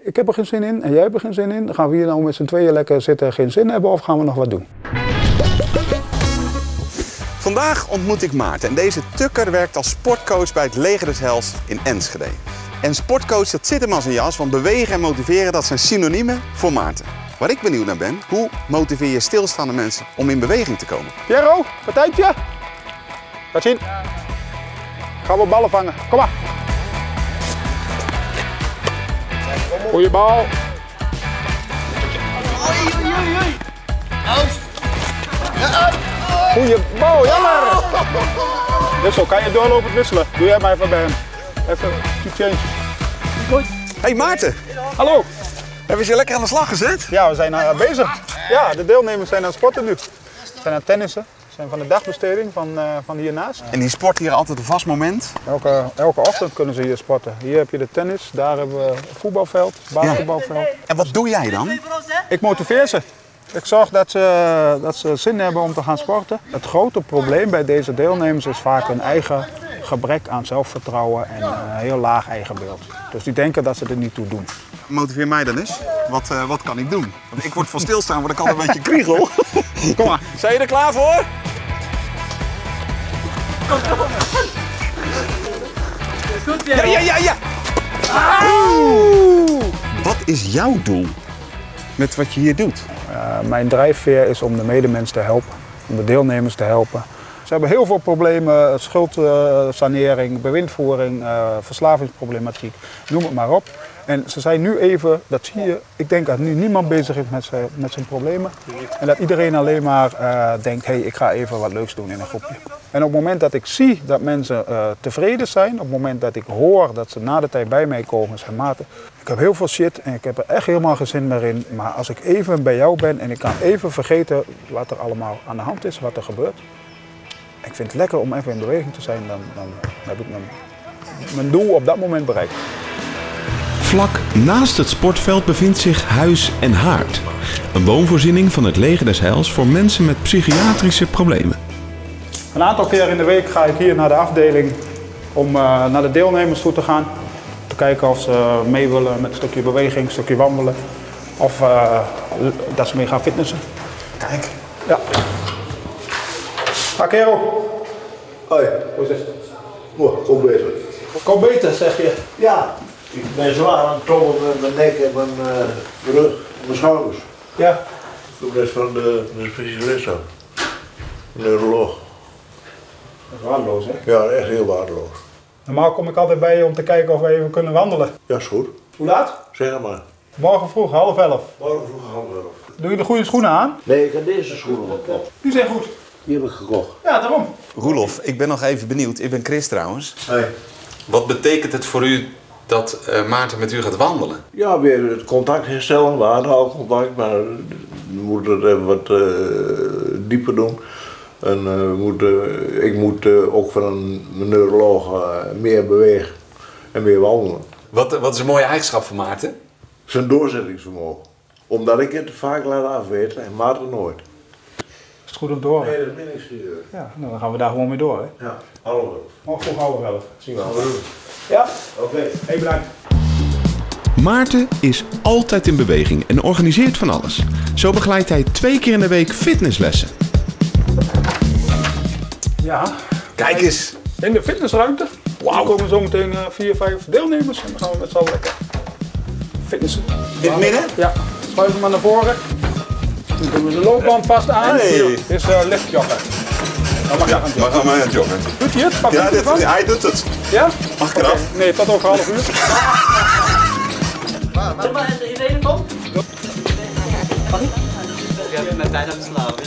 ik heb er geen zin in en jij hebt er geen zin in. Dan gaan we hier nou met z'n tweeën lekker zitten geen zin hebben of gaan we nog wat doen? Vandaag ontmoet ik Maarten en deze tukker werkt als sportcoach bij het Leger des Heils in Enschede. En sportcoach, dat zit hem als een jas, want bewegen en motiveren, dat zijn synoniemen voor Maarten. Waar ik benieuwd naar ben, hoe motiveer je stilstaande mensen om in beweging te komen? Piero, partijtje? Laat zien. Gaan we ballen vangen. Kom maar. Goeie bal. Goeie bal, jammer. Wissel, kan je doorlopen wisselen? Doe jij maar even bij hem. Even een change. Goed. Hey Maarten. Hallo. Hebben ze je lekker aan de slag gezet? Ja, we zijn bezig. Ja, de deelnemers zijn aan het sporten nu. Ze zijn aan het tennissen. We zijn van de dagbesteding van hiernaast. En die sport hier altijd een vast moment? Elke ochtend kunnen ze hier sporten. Hier heb je de tennis, daar hebben we een voetbalveld, basketbalveld. Ja. En wat doe jij dan? Ik motiveer ze. Ik zorg dat ze zin hebben om te gaan sporten. Het grote probleem bij deze deelnemers is vaak hun eigen gebrek aan zelfvertrouwen en een heel laag eigenbeeld. Dus die denken dat ze er niet toe doen. Motiveer mij dan eens. Wat kan ik doen? Want ik word van stilstaan, word ik altijd een beetje kriegel. Kom maar. Zijn je er klaar voor? Goed, Ja. Wat is jouw doel met wat je hier doet? Mijn drijfveer is om de medemens te helpen, om de deelnemers te helpen. Ze hebben heel veel problemen, schuldsanering, bewindvoering, verslavingsproblematiek, noem het maar op. En ze zijn nu even, dat zie je, ik denk dat nu niemand bezig is met zijn problemen. En dat iedereen alleen maar denkt, hey, ik ga even wat leuks doen in een groepje. En op het moment dat ik zie dat mensen tevreden zijn, op het moment dat ik hoor dat ze na de tijd bij mij komen, zeggen Maarten, ik heb heel veel shit en ik heb er echt helemaal geen zin meer in. Maar als ik even bij jou ben en ik kan even vergeten wat er allemaal aan de hand is, wat er gebeurt. Ik vind het lekker om even in beweging te zijn, dan heb ik mijn doel op dat moment bereikt. Vlak naast het sportveld bevindt zich Huis en Haard. Een woonvoorziening van het Leger des Heils voor mensen met psychiatrische problemen. Een aantal keer in de week ga ik hier naar de afdeling om naar de deelnemers toe te gaan. Te kijken of ze mee willen met een stukje beweging, een stukje wandelen. Of dat ze mee gaan fitnessen. Kijk. Ja. Kerel. Hoi. Hoe is het? Kom beter. Kom beter, zeg je. Ja, ik ben zwaar aan het trommen met mijn nek en mijn rug, mijn schouders. Ja. Ik kom net van de specialist aan. Een neuroloog. Dat is waardeloos, hè? Ja, echt heel waardeloos. Normaal kom ik altijd bij je om te kijken of we even kunnen wandelen. Ja, is goed. Hoe laat? Zeg het maar. Morgen vroeg, 10:30. Morgen vroeg gaan we erop. Doe je de goede schoenen aan? Nee, ik heb deze schoenen op. Die zijn goed. Die heb ik gekocht. Ja, daarom. Roelof, ik ben nog even benieuwd. Ik ben Chris trouwens. Hey. Wat betekent het voor u dat Maarten met u gaat wandelen? Ja, weer het contact herstellen. We hadden al contact, maar we moeten het even wat dieper doen. En ik moet ook van een neuroloog meer bewegen en meer wandelen. Wat is een mooie eigenschap van Maarten? Zijn doorzettingsvermogen. Omdat ik het vaak laat afweten en Maarten nooit. Is het goed om door? Nee, dat ben ik serieus. Ja, nou, dan gaan we daar gewoon mee door, hè? Ja, allemaal. Morgen vroeg 10:30. Zie je Gaan wel. we doen. Ja? Oké. Hey, bedankt. Maarten is altijd in beweging en organiseert van alles. Zo begeleidt hij 2 keer in de week fitnesslessen. Ja. Kijk eens. In de fitnessruimte. Er komen zo meteen 4, 5 deelnemers en dan gaan we met z'n allen lekker fitnessen. In het midden? Ja. Schuif hem maar naar voren. Dan doen we de loopband vast aan. Hey. Dit is liftjoggen. Dan mag je gaan We joggen. gaan maar joggen. Doet hij het? Pak Ja, hij het ervan? hij doet het. Ja? Mag ik eraf? Oké. Nee, tot over 30 uur. Zeg maar, iedereen komt? Ik heb met bijna verslagen.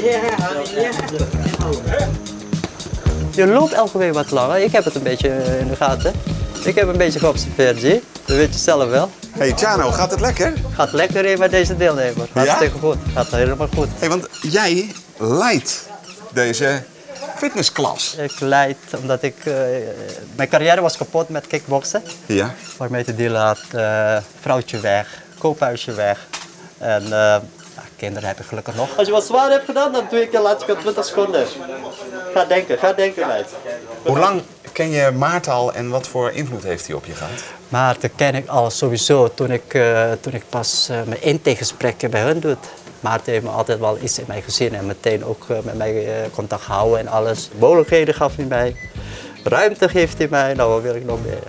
Je loopt elke week wat langer. Ik heb het een beetje in de gaten. Ik heb een beetje geobserveerd, zie. Dat weet je zelf wel. Hey Tjano, gaat het lekker? Gaat lekker in met deze deelnemer. Hartstikke goed. Gaat helemaal goed. Hey, want jij leidt deze fitnessklas. Ik leid omdat ik... mijn carrière was kapot met kickboksen. Ja. Waarmee te dealen had, vrouwtje weg, koophuisje weg. En kinderen heb ik gelukkig nog. Als je wat zwaar hebt gedaan, dan doe ik je laat ik 20 seconden. Ga denken meid. Hoe lang ken je Maarten al en wat voor invloed heeft hij op je gehad? Maarten ken ik al sowieso toen ik pas mijn intakegesprekken bij hun doe. Maarten heeft me altijd wel iets in mij gezien en meteen ook met mij contact gehouden en alles. Mogelijkheden gaf hij mij, ruimte geeft hij mij, nou wat wil ik nog meer.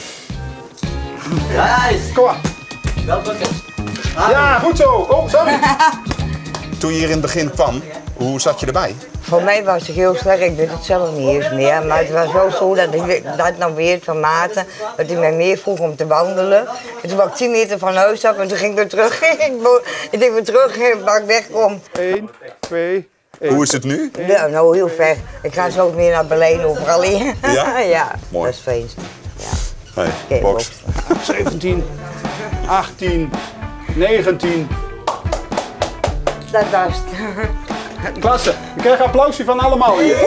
Kom maar. Welkom. Ja, goed zo. Oh, sorry. Toen je hier in het begin kwam, hoe zat je erbij? Voor mij was het heel slecht, ik weet het zelf niet eens meer. Maar het was wel zo dat ik dat nou weer van Maarten, dat hij mij meer vroeg om te wandelen. En toen was ik 10 meter van huis af en toen ging ik weer terug. Ik denk weer terug waar ik wegkom. 1, 2, 1. Hoe is het nu? Ja, nou heel ver. Ik ga zo meer naar Berlijn overal in. Ja? Ja, Mooi. dat is fijn. Ja. Hey, Oké, box. 17, 18, 19. Dat was het. Klasse. Ik krijg een applausje van allemaal hier.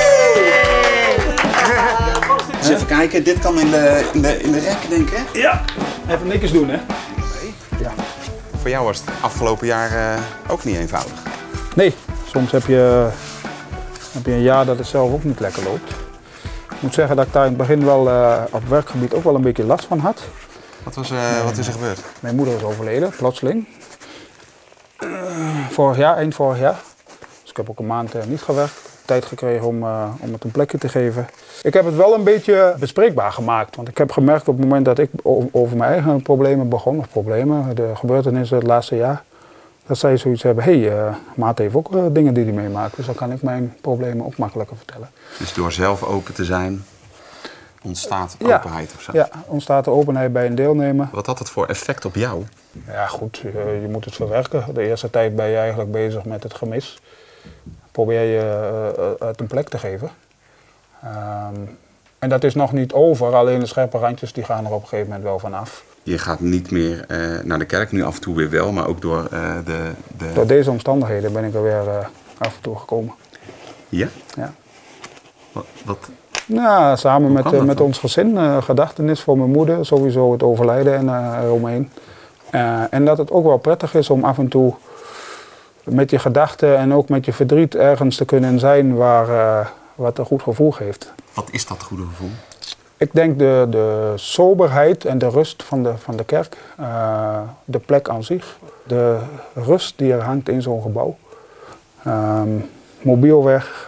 Dus even kijken, dit kan in de rek, denk ik. Ja. Even niks doen, hè? Voor jou was het afgelopen jaar ook niet eenvoudig. Nee, soms heb je een jaar dat het zelf ook niet lekker loopt. Ik moet zeggen dat ik daar in het begin wel op werkgebied ook wel een beetje last van had. Wat is er gebeurd? Mijn moeder is overleden, plotseling. Vorig jaar, eind vorig jaar. Dus ik heb ook een maand niet gewerkt. Tijd gekregen om het een plekje te geven. Ik heb het wel een beetje bespreekbaar gemaakt. Want ik heb gemerkt op het moment dat ik over mijn eigen problemen begon, de gebeurtenissen het laatste jaar, dat zij zoiets hebben, Maat heeft ook dingen die hij meemaakt. Dus dan kan ik mijn problemen ook makkelijker vertellen. Dus door zelf open te zijn, ontstaat openheid of zo? Ja, ontstaat de openheid bij een deelnemer. Wat had het voor effect op jou? Ja goed, je moet het verwerken. De eerste tijd ben je eigenlijk bezig met het gemis. Probeer je het een plek te geven. En dat is nog niet over, alleen de scherpe randjes die gaan er op een gegeven moment wel vanaf. Je gaat niet meer naar de kerk, nu af en toe weer wel, maar ook door Door deze omstandigheden ben ik er weer af en toe gekomen. Ja? Ja. Wat? Nou, samen Hoe kan dat met dan? ons gezin, gedachtenis voor mijn moeder, sowieso het overlijden en eromheen. En dat het ook wel prettig is om af en toe met je gedachten en ook met je verdriet ergens te kunnen zijn wat een goed gevoel geeft. Wat is dat goede gevoel? Ik denk de soberheid en de rust van de kerk, de plek aan zich, de rust die er hangt in zo'n gebouw. Mobiel weg,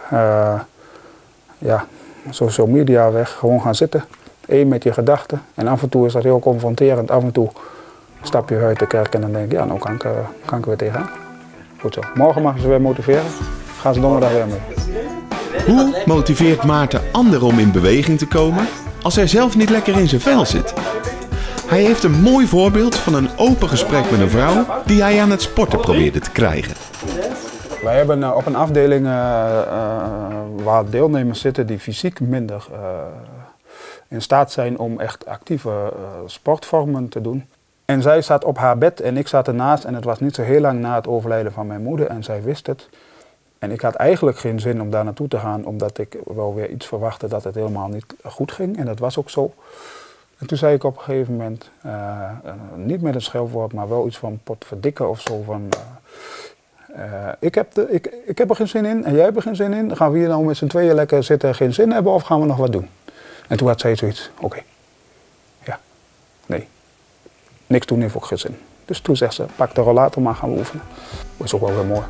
social media weg, gewoon gaan zitten. Eén met je gedachten. En af en toe is dat heel confronterend. Af en toe stap je uit de kerk en dan denk ik, nou kan ik weer tegenaan. Goed zo. Morgen mag je ze weer motiveren. Gaan ze donderdag weer mee. Hoe motiveert Maarten anderen om in beweging te komen als hij zelf niet lekker in zijn vel zit? Hij heeft een mooi voorbeeld van een open gesprek met een vrouw die hij aan het sporten probeerde te krijgen. Wij hebben op een afdeling waar deelnemers zitten die fysiek minder in staat zijn om echt actieve sportvormen te doen. En zij zat op haar bed en ik zat ernaast en het was niet zo heel lang na het overlijden van mijn moeder en zij wist het. En ik had eigenlijk geen zin om daar naartoe te gaan, omdat ik wel weer iets verwachtte dat het helemaal niet goed ging. En dat was ook zo. En toen zei ik op een gegeven moment, niet met een scheldwoord, maar wel iets van potverdikken of zo van... Ik heb er geen zin in en jij hebt er geen zin in. Dan gaan we hier nou met z'n tweeën lekker zitten en geen zin hebben of gaan we nog wat doen? En toen had zij zoiets, oké. Ja, nee. Niks doen heeft ook geen zin. Dus toen zegt ze, pak de rollator maar, gaan we oefenen. Dat is ook wel weer mooi.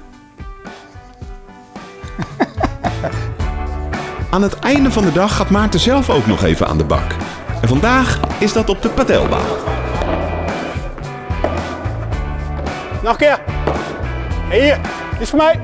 Aan het einde van de dag gaat Maarten zelf ook nog even aan de bak. En vandaag is dat op de padelbaan. Nog een keer. Hier, dit is voor mij.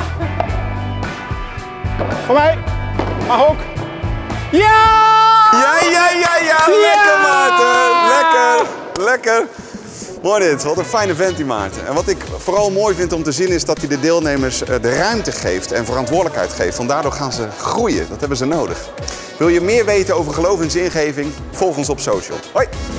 Voor mij. Mag ook. Ja! Ja! Lekker Maarten! Lekker! Mooi dit, wat een fijne vent die Maarten. En wat ik vooral mooi vind om te zien is dat hij de deelnemers de ruimte geeft en verantwoordelijkheid geeft. Want daardoor gaan ze groeien, dat hebben ze nodig. Wil je meer weten over geloof en zingeving? Volg ons op social. Hoi!